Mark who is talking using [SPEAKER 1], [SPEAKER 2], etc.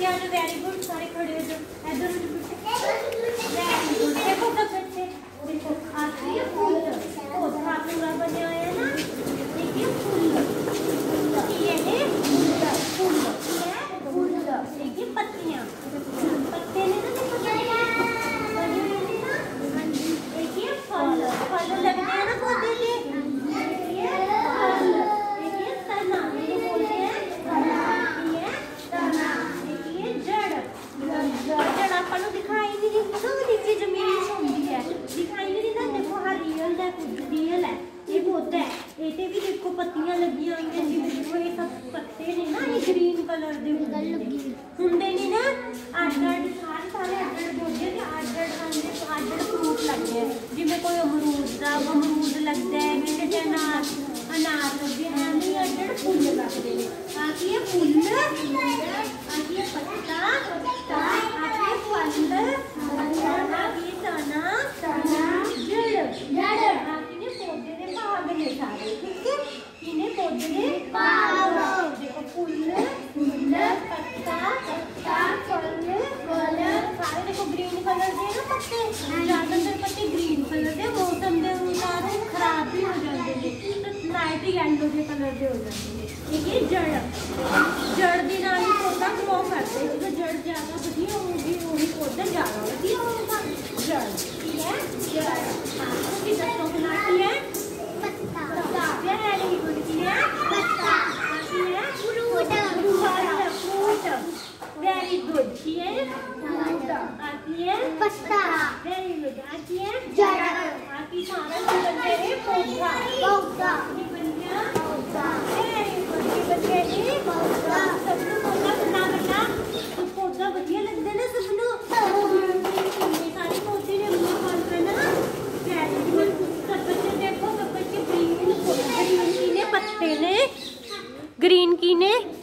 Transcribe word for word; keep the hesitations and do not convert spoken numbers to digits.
[SPEAKER 1] बच्चे आज very good सारे खड़े हो जाओ इधर वेरी गुड देखो सब बच्चे देखो आखिरी फूल पौधा पूरा बना है ना देखिए फूल ये है फूल ये फूल देखिए पत्तियां पत्ते ने ना देखो बनी हुई है ना देखिए फल फल लगते हैं ना पौधे में देखिए फल देखिए तना ये बोलते हैं तना ये तना देखिए जड़ जड़ ਆਪਾਂ ਨੂੰ ਦਿਖਾਈ ਨਹੀਂ ਦਿੰਦੀ ਨਾ ਨੀਚੇ ਜ਼ਮੀਨ 'ਚ ਹੁੰਦੀ ਹੈ ਦਿਖਾਈ ਨਹੀਂ ਦਿੰਦਾ ਦੇਖੋ ਹਾਂ ਰੀਅਲ ਦਾ ਰੀਅਲ ਹੈ ਇਹ ਪੌਦਾ ਹੈ ਇਹ ਤੇ ਵੀ ਦੇਖੋ ਪੱਤੀਆਂ ਲੱਗੀਆਂ ਹੋਈਆਂ ਜਿਵੇਂ ਦੇਖੋ ਇਹ ਸਭ ਪੱਤੇ ਨੇ ਨਾ ਇਹ ਗ੍ਰੀਨ ਕਲਰ ਦੇ ਹੁੰਦੇ ਨੇ ਨਾ ਅੱਡ-ਅੱਡ ਸਾਰੇ ਸਾਰੇ ਅੱਡ-ਅੱਡ ਪੌਦੇ ਤੇ ਅੱਡ-ਅੱਡ ਆਂਦੇ ਅੱਡ-ਅੱਡ ਫਰੂਟ ਲੱਗਦੇ ਆ ਜਿਵੇਂ ਕੋਈ ਅਮਰੂਦ ਦਾ ਅਮਰੂਦ ਲੱਗਦਾ ਹੈ ਵਿੱਚ ਤੇ ਅਨਾਰ ਅਨਾਰ ਲੱਗੇ ਐਵੇਂ ਅੱਡ-ਅੱਡ ਫੁੱਲ ਲੱਗਦੇ ਨੇ ਆ ਕੀ ਇਹ ਫੁੱਲ ਆ ਕੀ ਇਹ ਪੱਤਾ ਪੱਤਾ ਆ ਕੀ ਇਹ ਫਲ ਆ ਕੀ ਇਹ तना तना जड़ जड़ आ की पौधे ਦੇ ਭਾਗ ਨੇ ਸਾਰੇ ਠੀਕ ਹੈ ਇਹਨੇ ਪੌਦੇ ਦੇ ਭਾਗ ਦੇਖੋ ਫੁੱਲ ਫੁੱਲ ਪੱਤਾ ਪੱਤਾ ਫਲ ਫਲ ਸਾਰੇ ਦੇਖੋ ਗ੍ਰੀਨ ਕਲਰ ਦੇ ਨਾ ਪੱਤੇ ਜ਼ਿਆਦਾਤਰ ਪੱਤੇ ਗ੍ਰੀਨ ਕਲਰ ਦੇ ਮੌਸਮ ਦੇ ਅਨੁਸਾਰ ਉਹ ਖਰਾਬ ਵੀ ਹੋ ਜਾਂਦੇ ਨੇ ਲਾਈਟ ਯੈਲੋ ਦੇ ਕਲਰ ਦੇ ਹੋ ਜਾਂਦੇ ਨੇ ਇਹ ਜੜ ਜੜ ਦੇ ਨਾਲ ਹੀ ਪੌਦਾ ਗਰੋ ਕਰਦਾ ਹੈ ਜਦੋਂ ਜੜ ਜ਼ਿਆਦਾ ਵਧੀਆ ਹੋਊਗੀ ਉਹੀ ਪੌਦਾ ਜ਼ਿਆਦਾ ਵਧੀਆ ਹੋਊਗਾ जड़ ठीक है जड़ हाँ तो दसों गुना की है पत्ता पत्ता वेरी गुड की है पत्ता की है फ्रूट फ्रूट वेरी गुड की है फ्रूट आती है पत्ता वेरी गुड आती है जड़ आती सारा बन गया पौधा पौधा ये बन गया पौधा वेरी गुड ये बन गया पौधा सबको पौधा बना बेटा तो पौधा बढ़िया लगता है ना सबको पत्ते ने ग्रीन की ने